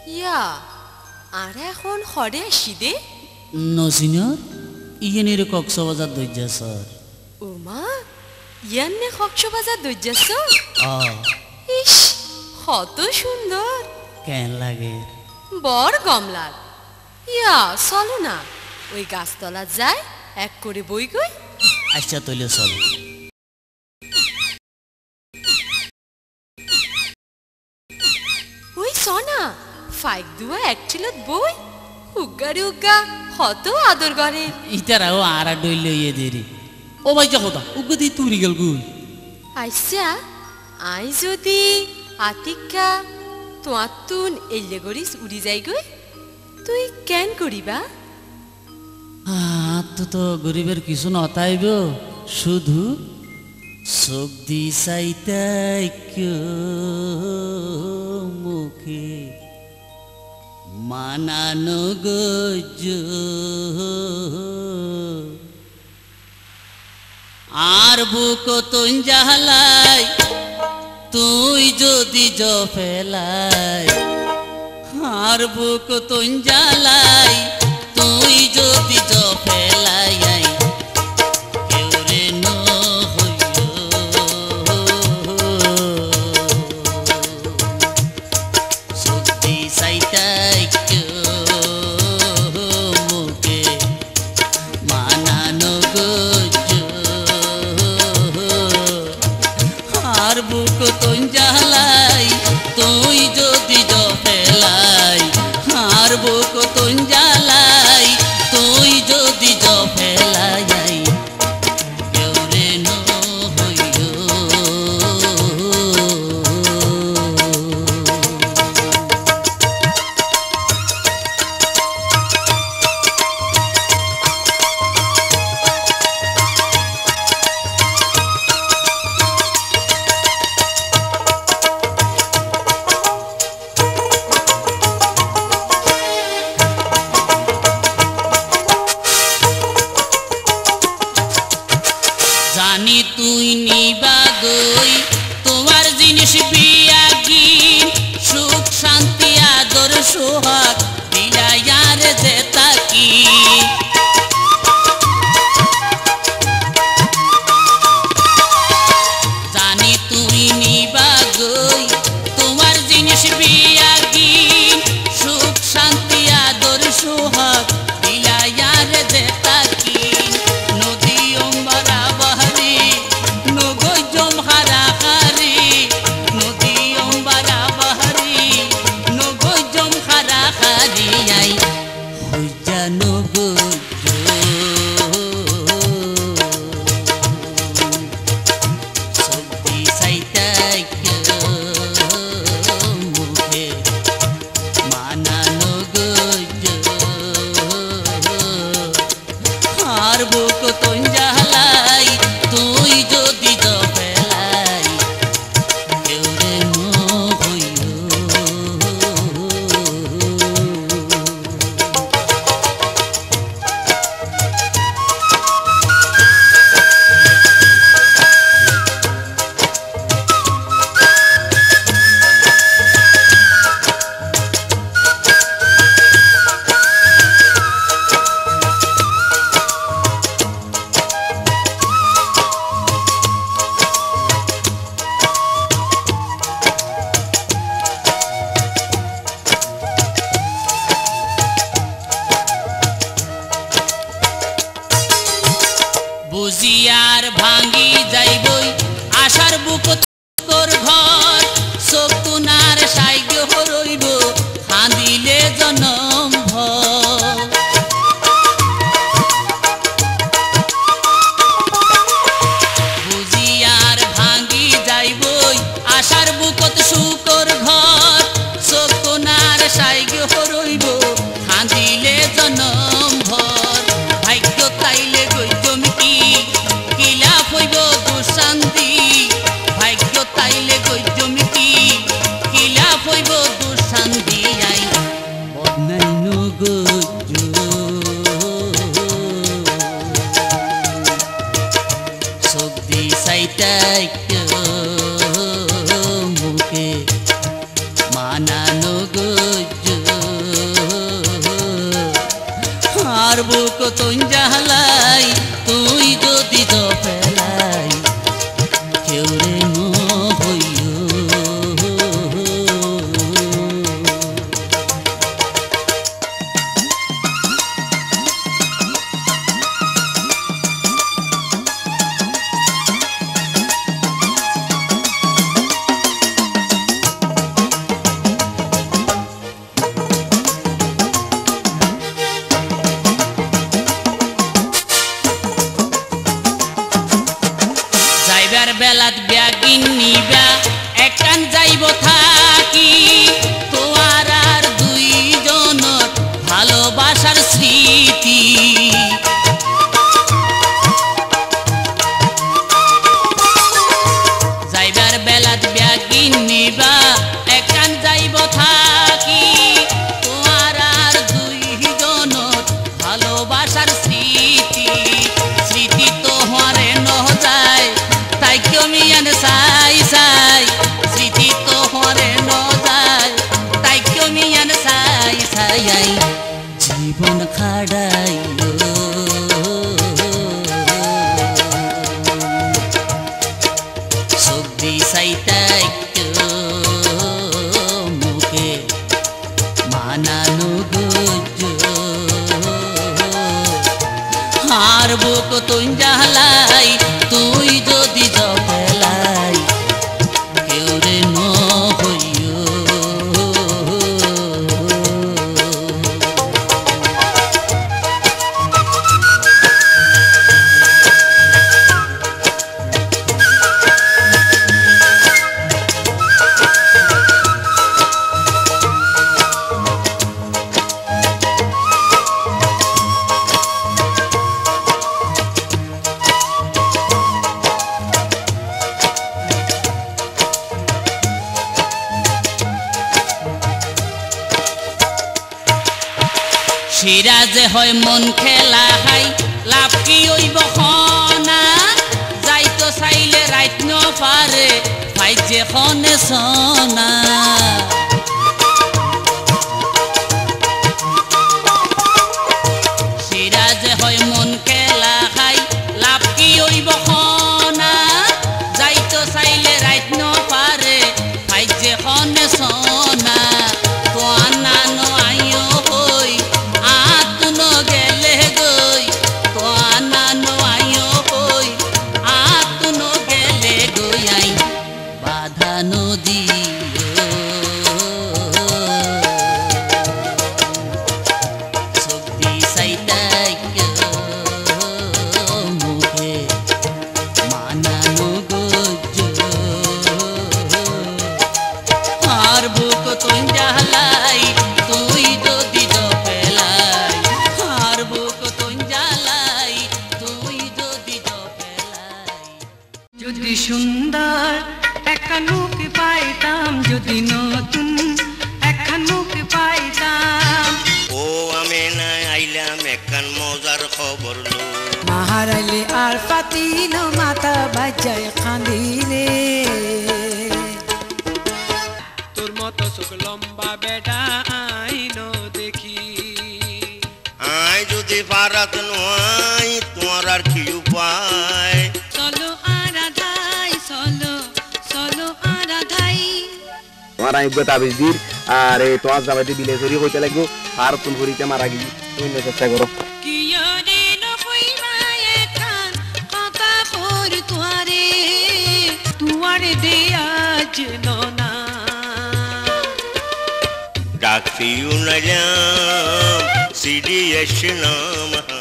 ইয়া আর এখন হরে আসি দে নসিনর ইয়েনের কক্সবাজার দইজা স্যার ওমা ইয়ান্নে কক্সবাজার দইজাছ ইস কত সুন্দর কেন লাগে বর গমলার ইয়া চলো না ওই গাছতলা যায় এক করে বই গই আচ্ছা তৈলে চল ওই সনা ফাইক দুয়া এক চিলত বই উগ্গারে উগ্গা হত আদর করে ইতারাও আর ডইলে ইয়ে দেরি ও ভাই যা কথা উগদি তুরি গেল গুল আইসা আই যদি আতিকা তোমার তুন এলে গরিস উড়ি যাই গই তুই কেন করিবা তো গরিবের কিছু নতাইব শুধু চোখ দি চাইতাই মুখে মানানো গজ আর বুক তুই জাহালাই তুই যদি জফেলাই আর বুক তুই জ্বালাই তুই যদি জফেলাই কেউ রে ন সত্যি চাইতাই মুখে মানানো গজ আর বুক তুই জ্বালাই তুই যদি জফেলাই আর বুক তুই জ্বালাই তুই যদি জফেলাই কেউ রে ন জানি তুই নিবা গই তোমার জিনিস বিয়াগি সুখ শান্তি আদর সোহাগ দিলায়ার যে তাকি জানি তুই নিবা গই তোমার জিনিস বিয়াগি সুখ শান্তি আদর সোহাগ দিলায়ার যে তাকি নদী অম্বারা বাহারি নগৈ জমহারা হারি নদী অম্বারা বাহারি নগৈ জমহারা হারি আই হই জানো গো সত্যি চাইতাই মুখে মানানো গজ আর বুক তুই জ্বালাই তুই যদি জফেলাই কেউ রে ন বুঝিয়ার ভাঙ্গি যাইবই আশার বুক তোর ঘর চোখ তুনার সাইগ হরইব কান্দিলে জনম ভর বুঝিয়ার ভাঙ্গি যাইবই আশার বুকত সুকর ঘর চোখ তুনার সাইগ হরইব কান্দিলে জনম ভর ভাগ্য তাইলে গই জমিকি কিলা হইব দুঃশান্তি ভাগ্য তাইলে গই জমিকি কিলা হইব দুঃশান্তি আই বদনাইনো গজ সবদি চাইতাই মুখে মানানো গজ আর বুক তুই জ্বালাই তুই যদি জপেলাই কেউ রে নহইও বেলাত ব্যাগিন নিবা একান যাইব থাকি তোমার আর দুইজনের ভালোবাসার স্মৃতি যাইবার বেলাত ব্যাগিন নিবা একান যাইব থাকি তোমার আর দুইজনের ভালোবাসার স্মৃতি স্মৃতি তো হরে ন যায় তাই কমিয়ান সাই সাই স্মৃতি তো হরে ন যায় তাই কমিয়ান সাই সাই জীবন খাড়াইলো সবজি সাইতাই মুখে মানানো গুজ আর বুক তুই জ্বালাই তুই যদি জপেলাই কেউ রে নহইও সিরাজে হয় মন খেলা হাই লাভ কি হইব খনা যাইতো চাইলে রাইত ন পারে ভাইজে খনে সনা সিরাজে হয় মন খেলা হাই লাভ কি হইব খনা যাইতো চাইলে রাইত ন পারে ভাইজে খনে সনা তো আনানো আইও হই আতুনো গেলে গই তো আনানো আইও হই আতুনো গেলে গই আই বাধা নদী সবজি সাইতাই মুখে মানানো গজ আর বুক তুই জ্বালাই তুই যদি জপেলাই আর বুক তুই জ্বালাই তুই যদি জপেলাই যদি সুন্দর একখানুক পাইতাম যদি নতুন একখানুক পাইতাম ও আমি না আইলাম একখান মজার খবর লো মাহারাইলে আর পাতিল মাথা বাজায় কান্দিলে তোর মতো চোখ লম্বা বেটা আইনো দেখি আই যদি পারাত নয় তোমার আর কি উপায় চলো আরাধাই চলো চলো আরাধাই তোমার আমি তাবিজ দির আর এই তোমার জামাইতে বিলে চুরি হইতে লাগবো আর তুল করিতে মারা গিয়ে তুমি চেষ্টা করো কিয়রে নকইমায় কান কথা পর তুয়ারে তুয়ারে দেয়া যেন না ডাকতিও নাইলাম সিডি এসে নাম